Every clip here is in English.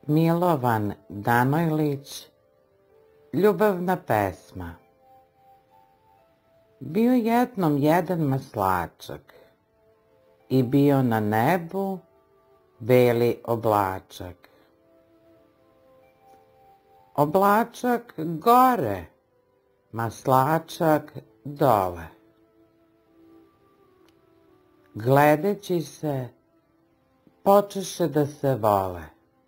Milovan Danojlić, ljubavna pesma. Bio jednom jedan maslačak i bio na nebu beli oblačak. Oblačak gore, maslačak dole. Gledeći se, počeše da se vole.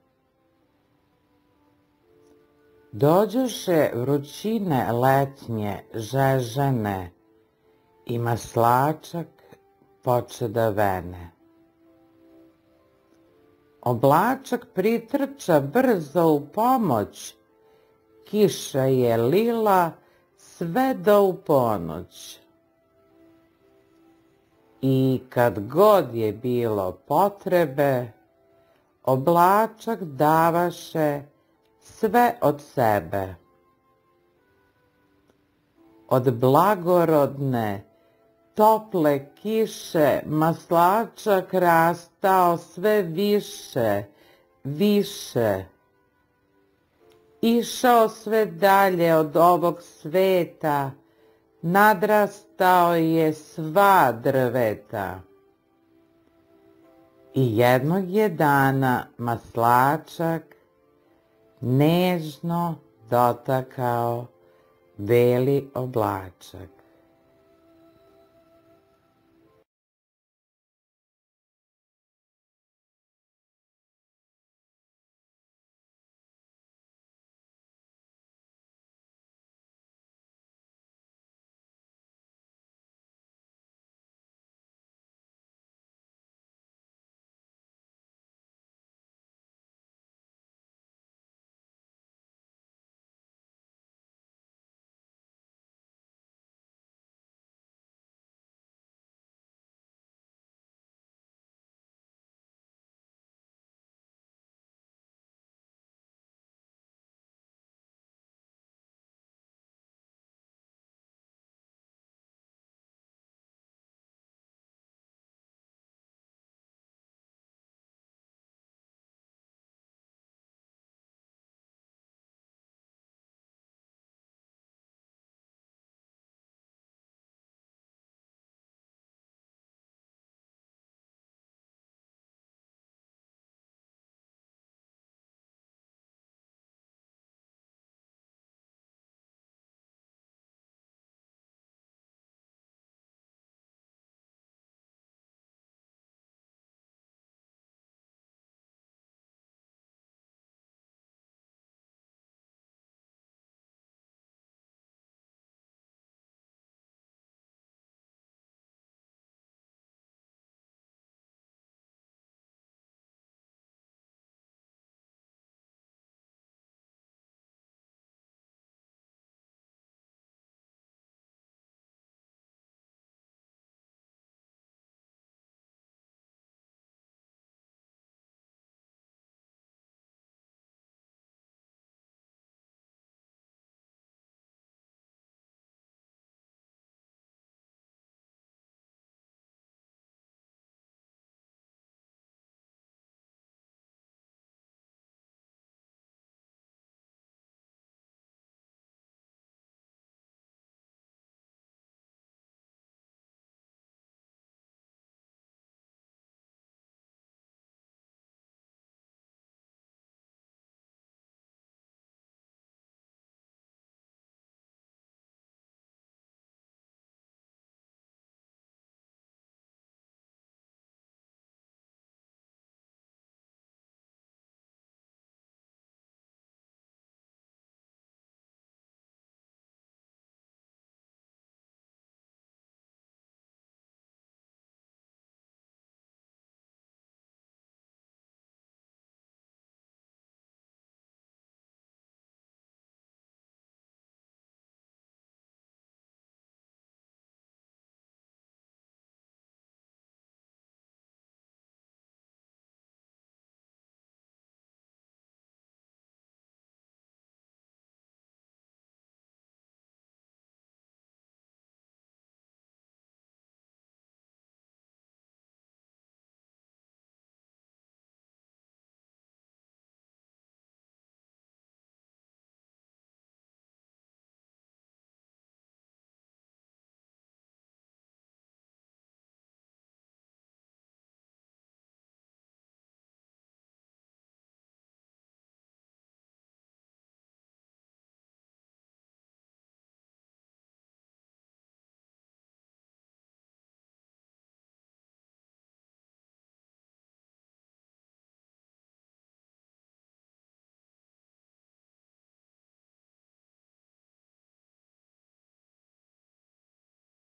Dođoše vrućine letnje žežene i maslačak poče da vene. Oblačak pritrča brzo u pomoć, kiša je lila sve do u ponoć. I kad god je bilo potrebe, oblačak davaše sve od sebe. Od blagorodne, tople kiše maslačak rastao sve više, više. Išao sve dalje od ovog sveta, nadrastao je sva drveta. I jednog je dana maslačak nežno dotakao beli oblačak.